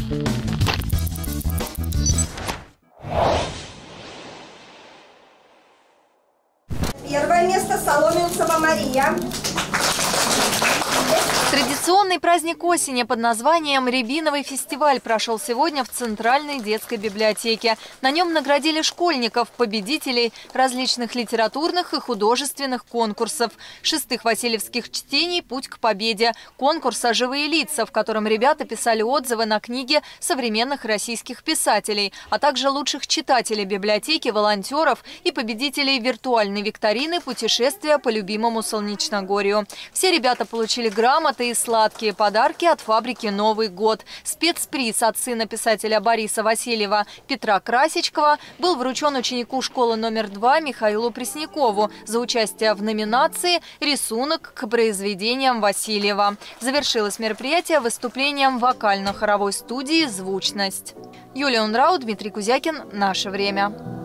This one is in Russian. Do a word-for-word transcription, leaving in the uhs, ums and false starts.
Первое место Соломенцева Мария. Традиционный праздник осени под названием «Рябиновый фестиваль» прошел сегодня в Центральной детской библиотеке. На нем наградили школьников, победителей различных литературных и художественных конкурсов. Шестых васильевских чтений «Путь к победе», конкурса «Живые лица», в котором ребята писали отзывы на книги современных российских писателей, а также лучших читателей библиотеки, волонтеров и победителей виртуальной викторины «Путешествия по любимому Солнечногорью». Все ребята получили грамоты и сладкие подарки от фабрики «Новый год». Спецприз от сына писателя Бориса Васильева Петра Красичкова был вручен ученику школы номер два Михаилу Преснякову за участие в номинации «Рисунок к произведениям Васильева». Завершилось мероприятие выступлением вокально-хоровой студии «Звучность». Юлия Унрау, Дмитрий Кузякин. Наше время.